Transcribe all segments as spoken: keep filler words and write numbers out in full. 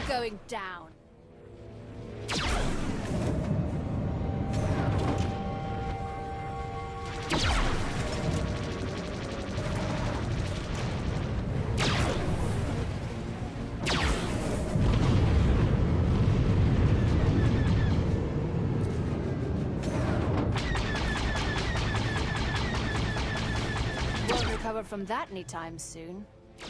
Going down. Won't recover from that anytime soon.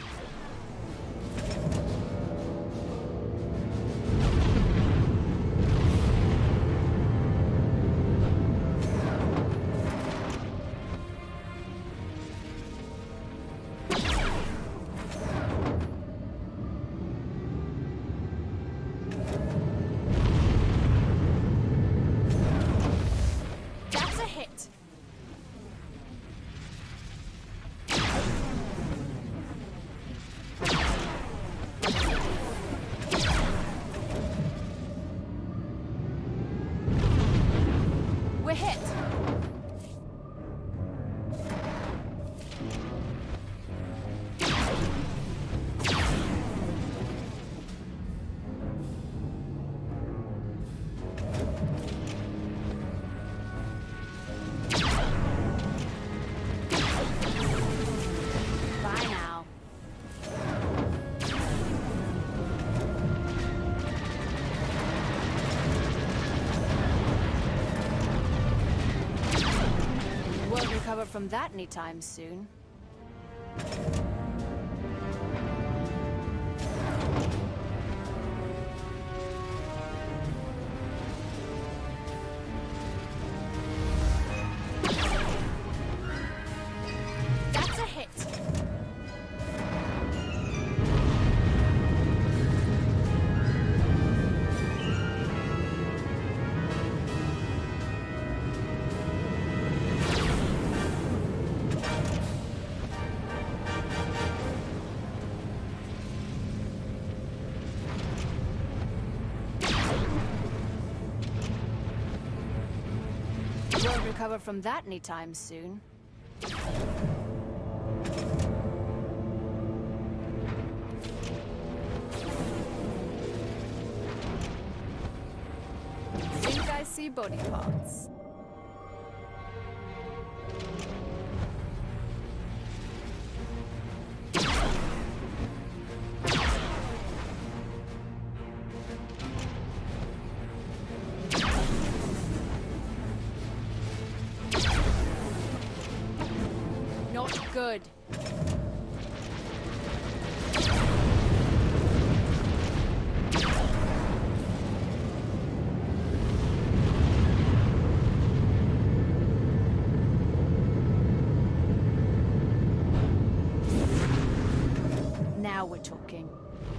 We're hit. Bye now. Won't recover from that anytime soon. That's a hit. Won't recover from that anytime soon. Think I see body parts. Not good. Now we're talking.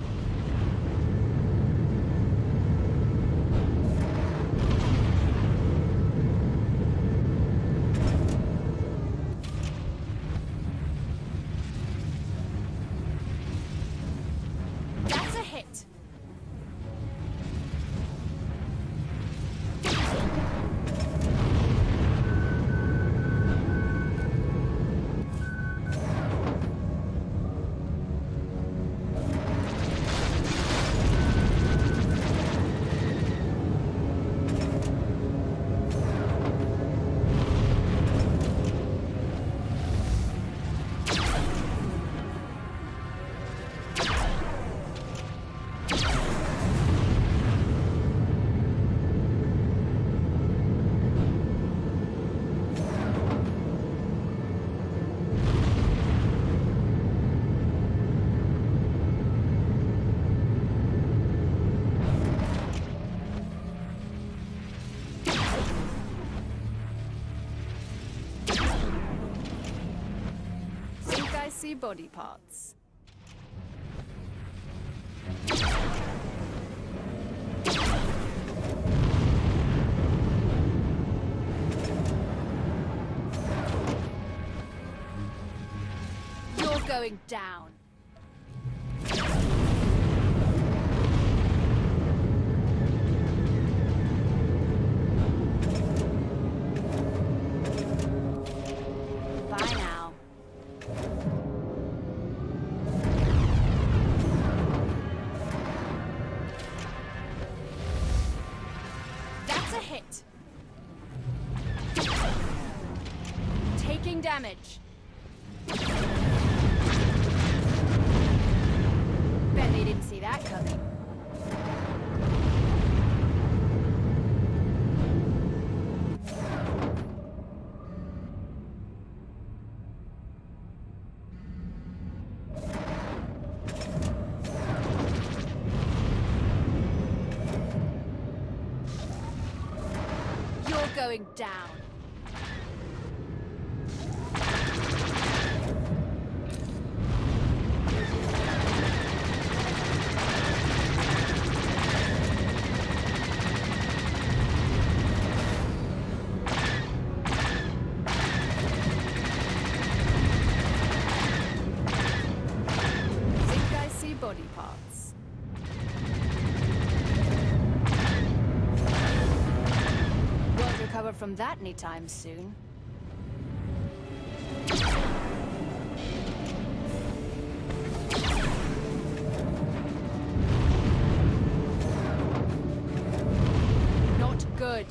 That's a hit. Think I see body parts. You're going down. Bye now. damage. Bet they didn't see that coming. You're going down. Body parts. Won't recover from that anytime soon. Not good.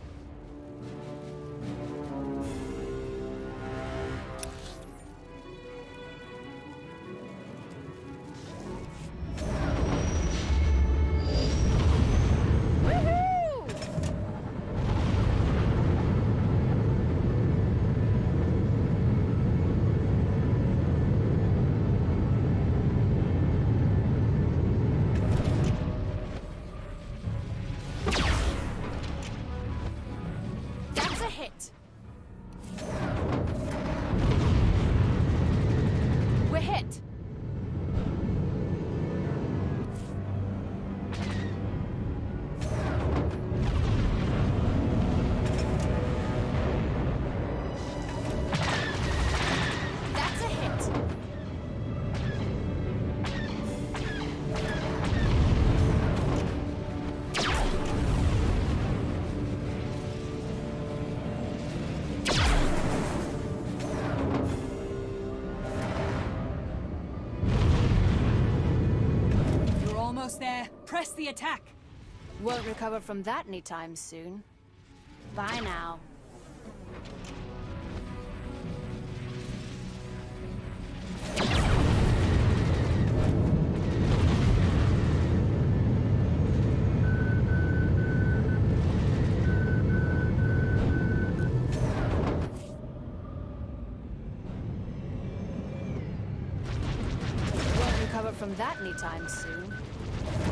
Hit. We're hit. That's a hit. Almost there. Press the attack. Won't recover from that anytime soon. Bye now. Won't recover from that anytime soon.